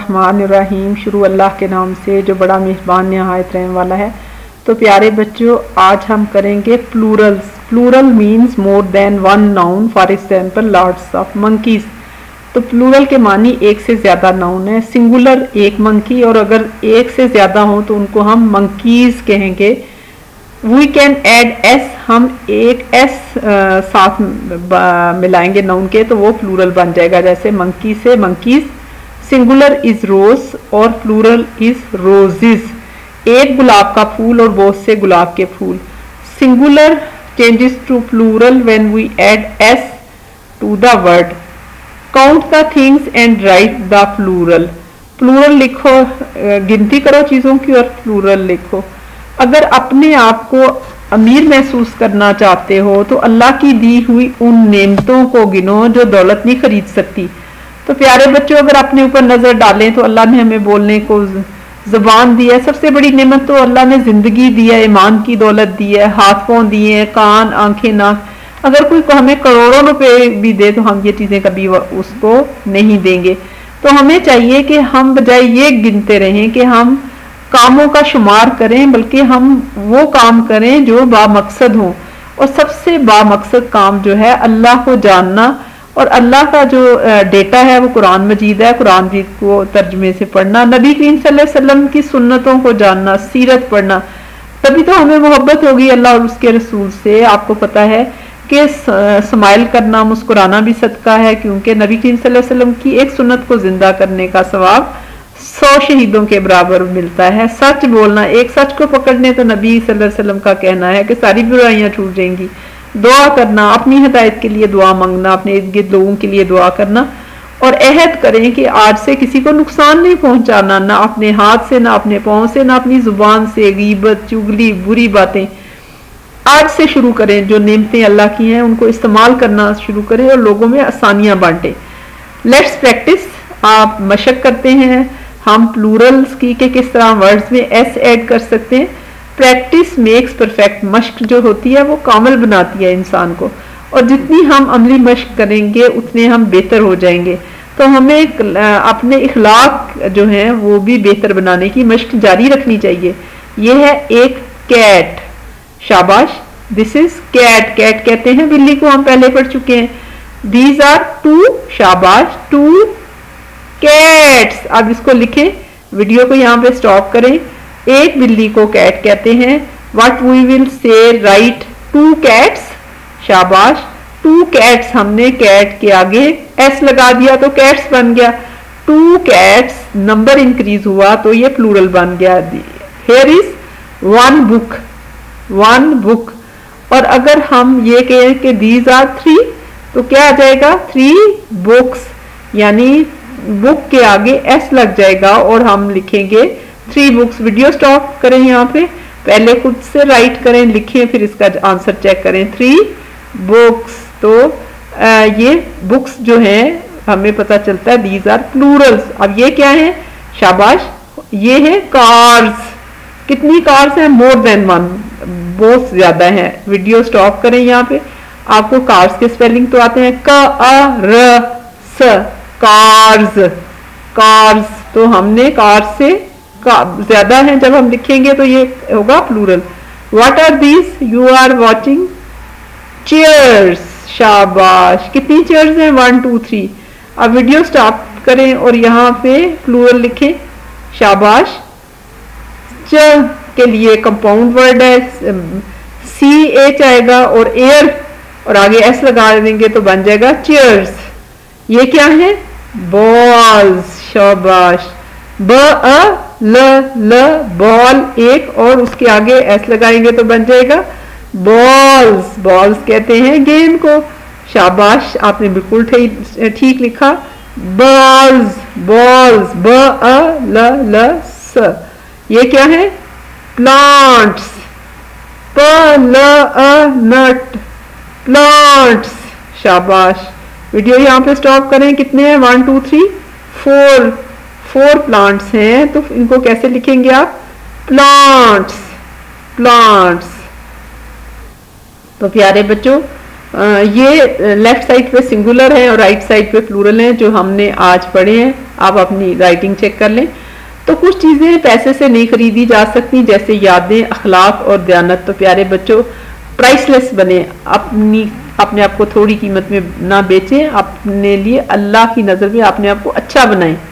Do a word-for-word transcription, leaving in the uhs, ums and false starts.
बिस्मिल्लाहिर्रहमानिर्रहीम। शुरू अल्लाह के नाम से जो बड़ा मेहरबान निहायत रहने वाला है। तो प्यारे बच्चों, आज हम करेंगे plurals. Plural means more than one noun, for example lots of monkeys. तो प्लूरल के मानी एक से ज़्यादा नाउन है। सिंगुलर एक मंकी, और अगर एक से ज़्यादा हो तो उनको हम मंकीज कहेंगे। वी कैन एड एस, हम एक एस साथ मिलाएंगे नाउन के तो वो प्लूरल बन जाएगा। जैसे मंकी से मंकीज, सिंगुलर इज रोज और प्लूरल इज रोजेस। एक गुलाब का फूल और बहुत से गुलाब के फूल। Singular changes to plural when we add S to the word. Count the things and write the plural. Plural लिखो, गिनती करो चीजों की और प्लूरल लिखो। अगर अपने आप को अमीर महसूस करना चाहते हो तो अल्लाह की दी हुई उन नेमतों को गिनो जो दौलत नहीं खरीद सकती। तो प्यारे बच्चों, अगर अपने ऊपर नजर डालें तो अल्लाह ने हमें बोलने को जुबान दी है। सबसे बड़ी नेमत तो अल्लाह ने जिंदगी दी है, ईमान की दौलत दी है, हाथ पांव दिए हैं, कान, आंखें, नाक। अगर कोई को हमें करोड़ों रुपए भी दे तो हम ये चीजें कभी उसको नहीं देंगे। तो हमें चाहिए कि हम बजाय ये गिनते रहें कि हम कामों का शुमार करें, बल्कि हम वो काम करें जो बामकसद हो। और सबसे बामकसद काम जो है अल्लाह को जानना, और अल्लाह का जो डेटा है वो कुरान मजीद है। कुरान मजीद को तर्जुमे से पढ़ना, नबी करीम सल्लल्लाहु अलैहि वसल्लम की सुन्नतों को जानना, सीरत पढ़ना, तभी तो हमें मोहब्बत होगी अल्लाह और उसके रसूल से। आपको पता है कि स्माइल करना, मुस्कुराना भी सदका है, क्योंकि नबी करीम सल्लल्लाहु अलैहि वसल्लम की एक सुन्नत को जिंदा करने का सवाब सौ शहीदों के बराबर मिलता है। सच बोलना, एक सच को पकड़ने तो नबी सल्लल्लाहु अलैहि वसल्लम का कहना है कि सारी बुराइयां छूट जाएंगी। दुआ करना, अपनी हिदायत के लिए दुआ मांगना, अपने इर्द गिर्द लोगों के लिए दुआ करना, और अहद करें कि आज से किसी को नुकसान नहीं पहुंचाना, ना अपने हाथ से, ना अपने पांव से, ना अपनी जुबान से। गीबत, चुगली, बुरी बातें आज से शुरू करें। जो नेमतें अल्लाह की हैं उनको इस्तेमाल करना शुरू करें और लोगों में आसानियां बांटें। Let's practice. आप मशक करते हैं हम प्लूरल्स की कि किस तरह वर्ड्स में एस ऐड कर सकते हैं। Practice makes perfect. मश्क जो होती है वो कामिल बनाती है इंसान को, और जितनी हम अमली मश्क करेंगे उतने हम बेहतर हो जाएंगे। तो हमें अपने इखलाक जो है वो भी बेहतर बनाने की मश्क जारी रखनी चाहिए। ये है एक कैट, शाबाश। This is cat. कैट कहते हैं बिल्ली को, हम पहले पढ़ चुके हैं। दीज आर टू, शाबाश, टू कैट्स। अब इसको लिखें, वीडियो को यहाँ पे स्टॉप करें। एक बिल्ली को कैट कहते हैं। What we will say, right, two cats, शाबाश। टू कैट्स, हमने कैट के आगे एस लगा दिया तो कैट्स बन गया। टू कैट्स, नंबर इंक्रीज हुआ तो ये प्लूरल बन गया। Here is one book, one book. और अगर हम ये कहें कि दीज आर थ्री तो क्या आ जाएगा, थ्री बुक्स, यानी बुक के आगे एस लग जाएगा और हम लिखेंगे थ्री बुक्स। वीडियो स्टॉप करें, यहाँ पे पहले खुद से राइट करें, लिखें, फिर इसका आंसर चेक करें। Three books. तो आ, ये बुक्स जो है हमें पता चलता है दीज आर प्लूरल्स। अब ये क्या है, शाबाश, ये है कार्स। कितनी कार्स हैं, मोर देन वन, बहुत ज्यादा है। वीडियो स्टॉप करें, यहाँ पे आपको कार्स के स्पेलिंग तो आते हैं, क अ र स, कार्स, कार्स। तो हमने कार्स से ज्यादा है जब हम लिखेंगे तो ये होगा plural. What are these you are watching, chairs, शाबाश। कितनी चेयर्स हैं, वन टू थ्री। अब वीडियो स्टॉप करें और यहाँ पे प्लूरल लिखें, शाबाश। च के लिए कंपाउंड वर्ड है, सी एच आएगा और एयर और आगे एस लगा देंगे तो बन जाएगा चेयर्स। ये क्या है, बॉल्स, शाबाश। ब अ ल ल, बॉल एक, और उसके आगे एस लगाएंगे तो बन जाएगा बॉल्स। बॉल्स कहते हैं गेंद को, शाबाश, आपने बिल्कुल ठीक लिखा, बॉल्स, बॉल्स। ब अ ल ल स। ये क्या है, प्लांट्स, प ल अ नट, प्लांट्स, शाबाश। वीडियो यहाँ पे स्टॉप करें। कितने हैं, one two three four, four plants हैं। तो इनको कैसे लिखेंगे आप, प्लांट्स, प्लांट्स। तो प्यारे बच्चों, ये लेफ्ट साइड पे सिंगुलर है और राइट साइड पे प्लूरल है जो हमने आज पढ़े हैं। आप अपनी राइटिंग चेक कर लें। तो कुछ चीज़ें पैसे से नहीं खरीदी जा सकती, जैसे यादें, अखलाक और दयानत। तो प्यारे बच्चों, प्राइसलेस बने, अपनी अपने आप को थोड़ी कीमत में ना बेचें, अपने लिए अल्लाह की नज़र में अपने आप को अच्छा बनाएं।